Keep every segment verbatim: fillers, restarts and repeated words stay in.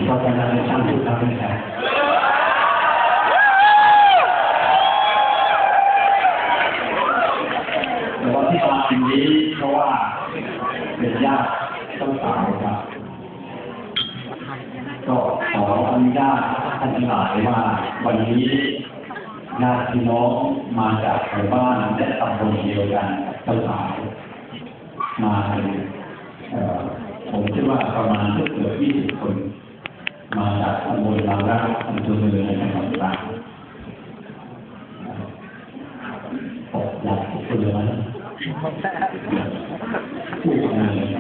เพราะฉะนั้นช่างถูกทำเป็นแผนแต่ว่าที่มาสิ่งนี้เพราะว่าเป็นญาติต้องสาวครับก็ขออนุญาตท่านทั้งหลายว่าวันนี้ญาติพี่น้องมาจากหมู่บ้านและตำบลเดียวกันเจ้าสาวมาผมคิดว่าประมาณเกือบยี่สิบคนมาจากตำบลบางรักอำเภอเมืองในจังหวัดตรังตกหลักคนเดียวนั้นผู้ทำงานเลย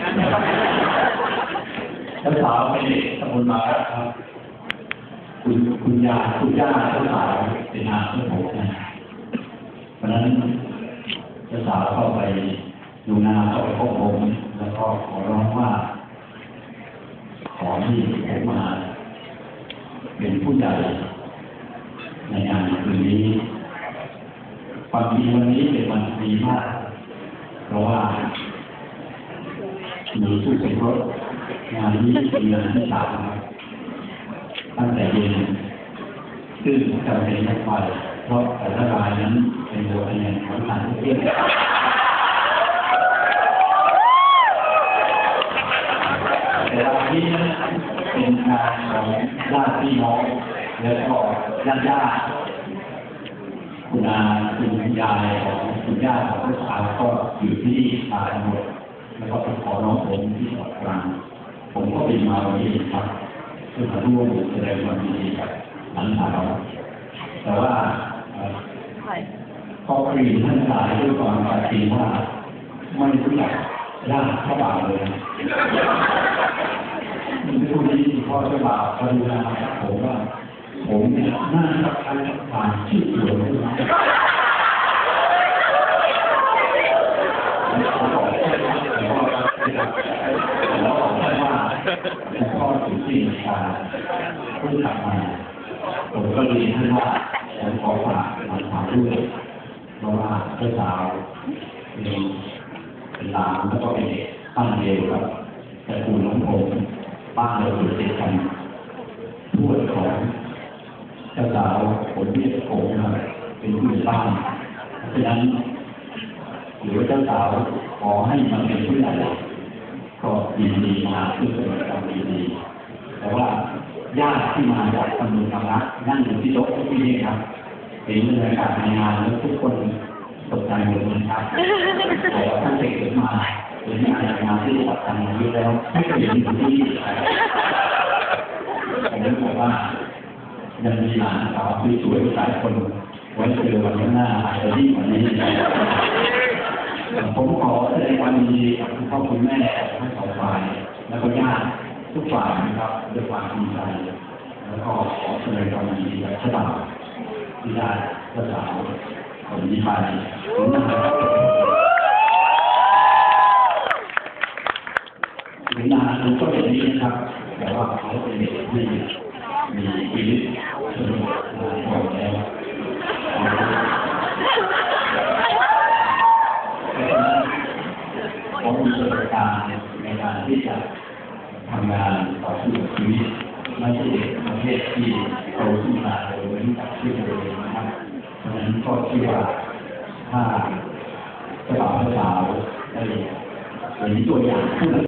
เจ้าสาวเป็นเด็กตำบลบางรักครับคุณคุณยาคุณย่าเจ้าสาวเป็นนางเจ้าโหนะเพราะนั้นเจ้าสาวเข้าไปดูนาเข้าไปพบผมแล้วก็ขอร้องว่าขอให้ผมมาเป็นผู้ใหญ่ในงานคืนนี้ความจริงวันนี้เป็นวันดีมากเพราะว่ามีผู้สมรสงานนี้เป็นงานที่สามตั้งแต่เย็นซึ่งจำเป็นมากๆเพราะแต่ละรายนั้นเป็นตัวแทนของงานที่เรียกแต่ละที่นั้นเป็นงานของญาติพี่น้องแล้วก็ญาติญาติคุณอาคุณยายของคุณย่าของลูกสาวก็อยู่ที่มาทั้งหมดแล้วก็ขอน้องผมที่จังหวัดตรังผมก็บินมาวันนี้ครับเพื่อมาร่วมแสดงความยินดีกับหลานสาวแต่ว่าพอคุยท่านสายด้วยความปฏิบัติว่าไม่รู้จักญาติเจ้าบ่าวเลยมันเป็นคนที่พ่อเจ้าบ่าวกรุณาผมว่าผมเนี่ยน่าจะใช้ความชื่อเสียงด้วยนะแล้วบอกว่าพ่อถึงสิ่งชาพูดกลับมาผมก็เรียนท่านว่าผมขอฝากมาถามด้วยเพราะว่าเจ้าสาวเป็นเป็นหลานแล้วก็เป็นเด็กตั้งเดียวกับแต่คุณน้องผมบ้านเราอยู่ติดกันทวดของเจ้าสาวคนที่ผมนะเป็นผู้บ้านเพราะฉะนั้นหรือเจ้าสาวขอให้มันเป็นผู้ใหญ่ก็ยินดีมาเพื่อเป็นการยินดีแต่ว่าญาติที่มาจากตำบลบางรักนั่งอยู่ที่โต๊ะที่นี่ครับเห็นบรรยากาศในงานแล้วทุกคนตกใจหมดเลยครับแต่ท่านเด็กเกิดมาเห็นงานงานที่จัดทำมาเยอะแล้วไม่เคยเห็นอยู่ที่นี่ผมเลยบอกว่ายังมีหลานสาวสวยๆหลายคนไว้เจอวันข้างหน้าอาจจะยิ่งกว่านี้ผมขอแสดงความยินดีกับคุณพ่อคุณแม่ทั้งสองฝ่ายแล้วก็ญาติทุกฝ่ายนะครับด้วยความดีใจแล้วก็ขอแสดงความยินดีกับเจ้าบ่าวที่ได้เจ้าสาวคนนี้ไปถึงนะครับถึงนานผมก็เป็นนี้นะครับแต่ว่าเขาเป็นเด็กที่มีชีวิตสนุกมาก่อนแล้วผมมีประสบการณ์ในการที่จะทำงานต่อสู้กับชีวิตไม่ใช่เด็กประเภทที่โตขึ้นมาโดยไม่รู้จักชื่อตัวเองนะครับเพราะฉะนั้นก็คิดว่าถ้าเจ้าบ่าวเจ้าสาวได้เป็นตัวอย่าง